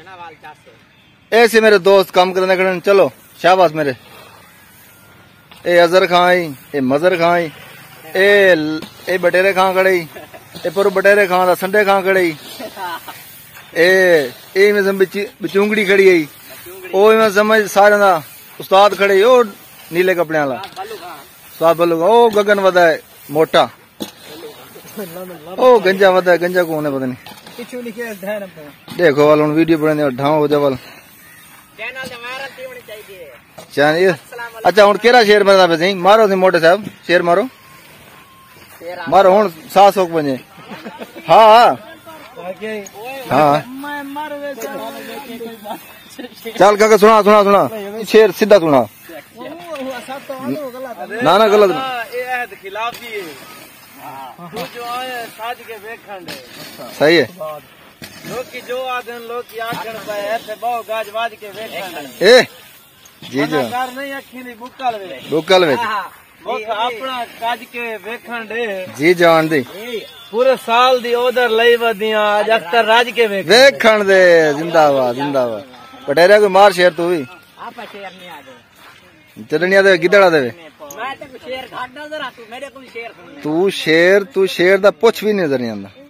ऐसे मेरे दोस्त काम करने खड़े चलो शाबाश मेरे। ए अजहर खां आई, ए मजर खां आई, ए बटेरे खां खड़े, ए पर बटेरे खां दा संडे खां खड़े, ए में बिचूंगड़ी खड़ी आई, ओ में समझ सारे दा उस्ताद खड़े, ओ नीले कपड़े वाला उस्ताद बल्लू का, ओ गगन वदा है मोटा, ओ गंजा वदा है, गंजा कौन है पता नहीं। देखो वाल हूं वीडियो बने ढाओ हो जावल चैनल। अच्छा हूं केड़ा शेर बनदा पे सही मारो सी मोटे साहब शेर मारो मारो हूं 700 बजे। हाँ हाँ चल काका सुना सुना सुना शेर सीधा सुना ना ना गलत सही है। लोग की जो आदन लोग की आखिर पे ऐसे बहु गाज बाज के वेखण ए जी जी कर नहीं अखी नहीं बुकल वे अपना काज के वेखण दे जी जान दी पूरे साल दी ओदर लई वदियां आज अख्तर राज के वेखण दे। जिंदाबाद जिंदाबाद पटेरा कोई मार शेर तू भी आपा शेर नहीं आ गए चलनिया दे गिदड़ा दे मैं तो शेर घाट नजर आ तू मेरे को शेर तू शेर दा पुछ भी नजर नहीं आंदा।